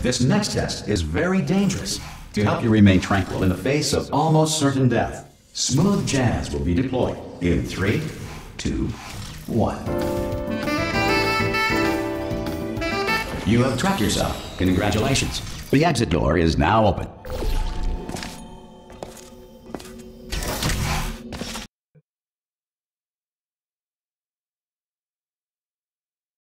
This next test is very dangerous. To help you remain tranquil in the face of almost certain death, smooth jazz will be deployed in 3, 2, 1. You have trapped yourself. Congratulations. The exit door is now open.